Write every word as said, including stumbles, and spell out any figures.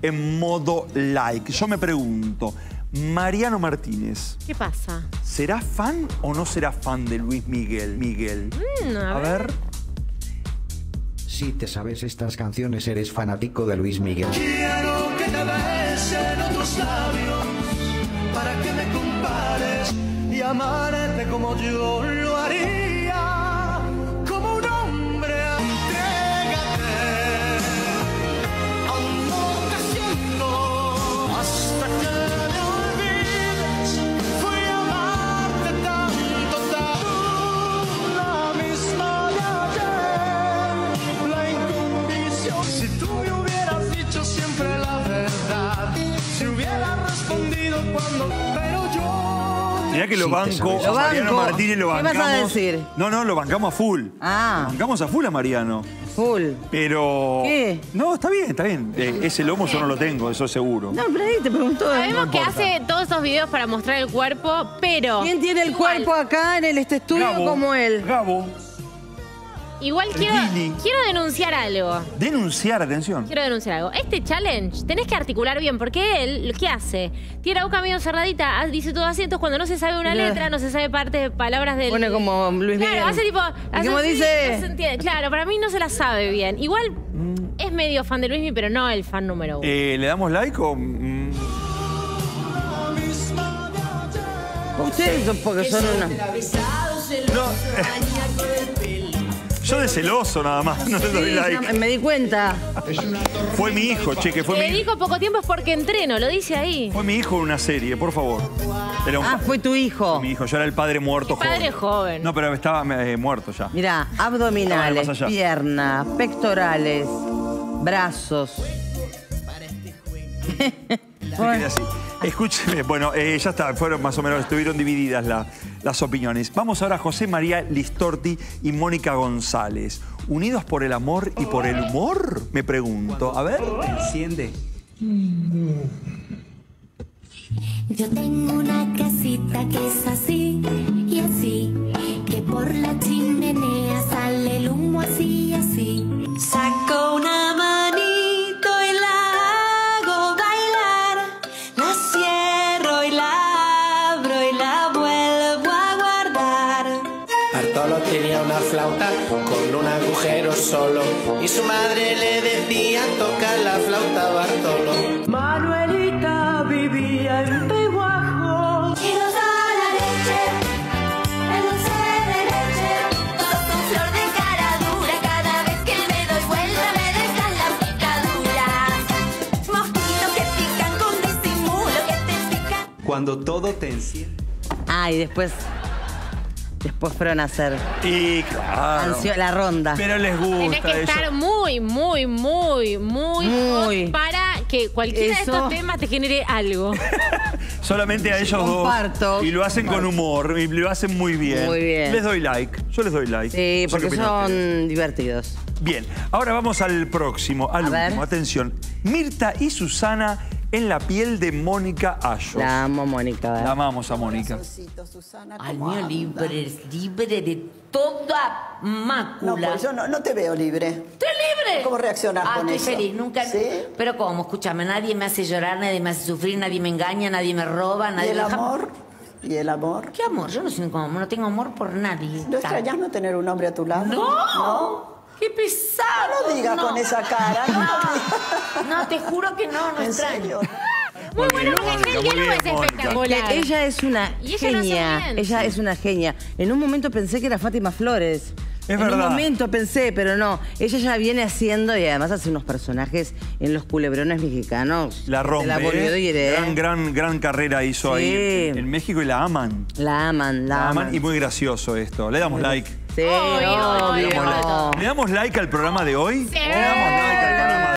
en modo like. Yo me pregunto, Mariano Martínez. ¿Qué pasa? ¿Será fan o no será fan de Luis Miguel? Miguel. Mm, a, a ver. ver. Si te sabes estas canciones, eres fanático de Luis Miguel. Quiero que te besen otros labios para que me compares y amarte como yo lo haría, como un hombre. Entrégate, amor, te siento hasta que me olvides. Fui a amarte tanto, tanto, la misma de ayer, la incondición. Si tú me hubieras dicho siempre la verdad, si hubieras respondido cuando, pero yo... Mirá que lo Sí, banco, lo a Mariano banco. Martínez lo ¿Qué bancamos. vas a decir? No, no, lo bancamos a full. Ah. Lo bancamos a full a Mariano. Full. Pero... ¿Qué? No, está bien, está bien. Eh, ese lomo yo no lo tengo, eso seguro. No, pero ahí te preguntó. Sabemos no que importa. hace todos esos videos para mostrar el cuerpo, pero... ¿Quién tiene el igual- cuerpo acá en el, este estudio Gabo, como él? Gabo. Igual quiero, Gini. quiero denunciar algo. Denunciar, atención. Quiero denunciar algo. Este challenge tenés que articular bien, porque él, ¿qué hace? Tiene la boca medio cerradita, ah, dice todo así, entonces cuando no se sabe una Mira. letra, no se sabe parte de palabras del... Pone como Luis Miguel. Claro, hace tipo... ¿Y hace cómo así, dice? no se entiende. Claro, para mí no se la sabe bien. Igual es medio fan de Luismi, pero no el fan número uno. Eh, ¿Le damos like o...? mm, Ustedes son porque son una... No, eh, yo de celoso nada más, no le doy Sí, like. ya me di cuenta. Fue mi hijo, che, que fue Le mi, dedico poco tiempo es porque entreno, lo dice ahí. fue mi hijo en una serie, por favor. Era un Ah, fue tu hijo. mi hijo, yo era el padre muerto Padre joven. No, pero estaba eh, muerto ya. Mirá, Estaba abdominales, más allá. piernas, pectorales, brazos. Se queda así. Escúcheme, bueno, eh, ya está, fueron más o menos, estuvieron divididas la- las opiniones. Vamos ahora a José María Listorti y Mónica González. ¿Unidos por el amor y por el humor? Me pregunto. A ver. Enciende. Yo tengo una casita que es así y así, que por la chimenea sale el humo así y así. Saco una manito y la hago bailar, la cierro y la abro y la vuelvo a guardar. Bartolo tenía una flauta con un agujero solo y su madre le decía toca la flauta Bartolo. Manuelita vivía en Peguajo. Y nos da la leche, el dulce de leche, todos con flor de cara dura. Cada vez que me doy vuelta me dejan las picaduras. Mosquitos que pican con disimulo que te pican. Cuando todo te enciende. Ah, y después... Después fueron a hacer Y claro. ansio- la ronda. Pero les Tenés gusta que eso. estar muy, muy, muy, muy, Muy. hot para que cualquiera de Eso. estos temas te genere algo. Solamente a ellos Comparto. dos. Y lo hacen con humor. Y lo hacen muy bien. Muy bien. Les doy like. Yo les doy like. Sí, No sé qué porque opinan ustedes. son divertidos. Bien, ahora vamos al próximo, al A ver. último. Atención. Mirta y Susana en la piel de Mónica Ayos. La amo, Mónica. La ¿verdad? amamos a Mónica. Al mío libre, libre de toda mácula. No, pues yo no, no te veo libre. ¿Estoy libre? ¿Cómo reaccionás ah, con estoy eso? feliz, nunca. ¿Sí? Pero ¿cómo? Escúchame, nadie me hace llorar, nadie me hace sufrir, nadie me engaña, nadie me roba, ¿Y nadie el me deja- amor? ¿Y el amor? ¿Qué amor? Yo no, sé cómo, no tengo amor por nadie. ¿No extrañas no tener un hombre a tu lado? ¡No! ¡Qué pesado! No lo digas con esa cara. No, no, te juro que no, no ¿En extraño. serio? Muy bueno, bien, porque Mónica, el muy diálogo bien, es Mónica. espectacular. Ella es una Y ella lo hace genia. bien, Ella sí. es una genia. En un momento pensé que era Fátima Flores. Es en verdad. un momento pensé, pero no. Ella ya viene haciendo y además hace unos personajes en los culebrones mexicanos. La rompe. La volvió a ¿eh? ir, ¿eh? Gran, gran, gran carrera hizo Sí. ahí en, en México y la aman. La aman, la, La aman. aman y muy gracioso esto. Le damos like. Sí, Obvio, obvio. obvio. ¿Le damos like al programa de hoy? Sí. Le damos